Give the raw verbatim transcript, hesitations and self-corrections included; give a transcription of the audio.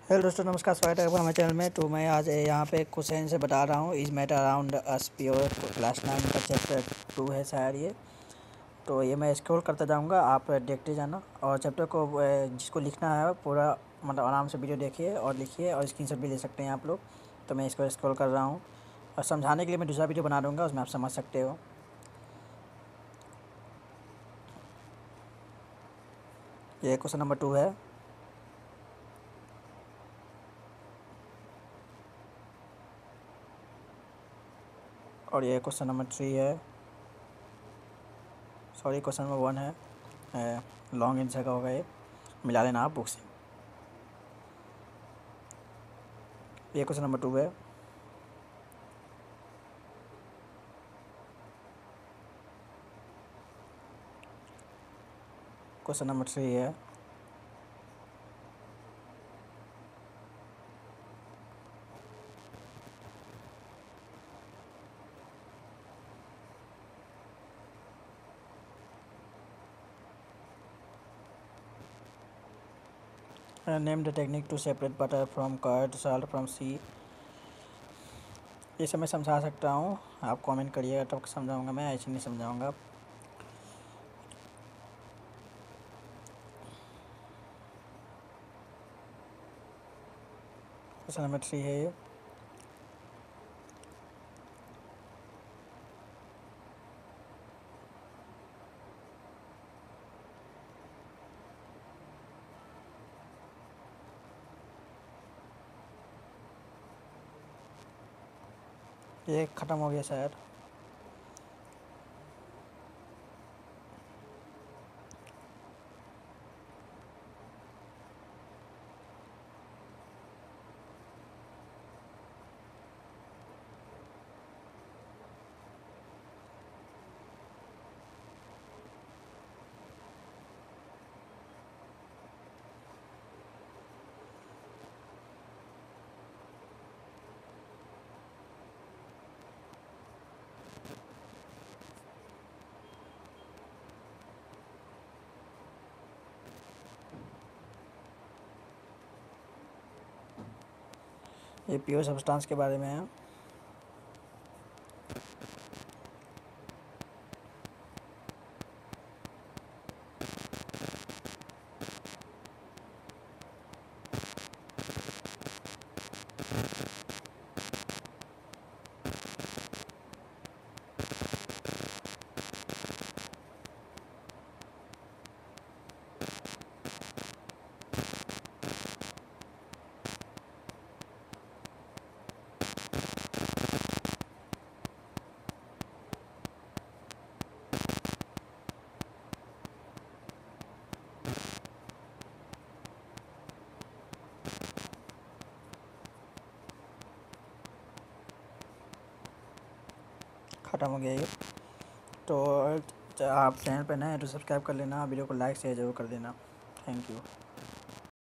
Hello दोस्तों, नमस्कार। स्वागत है आपका हमारे चैनल में। तो मैं आज यहाँ पे क्वेश्चन से बता रहा हूँ। Is matter around us pure class nine का चैप्टर टू है शायद ये। तो ये मैं स्क्रॉल करता जाऊँगा, आप देखते जाना। और चैप्टर को जिसको लिखना है पूरा मतलब आराम से वीडियो देखिए और लिखिए, और स्क्रीनशॉट भी ले सकते हैं आप लोग। तो मैं इसको स्क्रॉल कर रहा हूँ और समझाने के लिए मैं दूसरा वीडियो बना दूँगा, उसमें आप समझ सकते हो। ये क्वेश्चन नंबर टू है। और ये क्वेश्चन नंबर थ्री है। सॉरी, क्वेश्चन नंबर वन है। लॉन्ग आंसर का होगा, ये मिला लेना आप बुक से। ये क्वेश्चन नंबर टू है। क्वेश्चन नंबर थ्री है। Name the technique to separate butter from curd, salt from sea. ये सब मैं समझा सकता हूँ, आप कमेंट करिएगा तब समझाऊंगा, मैं ऐसे नहीं समझाऊंगा। क्वेश्चन नंबर थ्री है ये। ये ख़त्म हो गया शायद। ये प्योर सब्सटेंस के बारे में है। ख़त्म हो गया ये। तो आप चैनल पर नए हैं तो सब्सक्राइब कर लेना, वीडियो को लाइक शेयर जरूर कर देना। Thank you.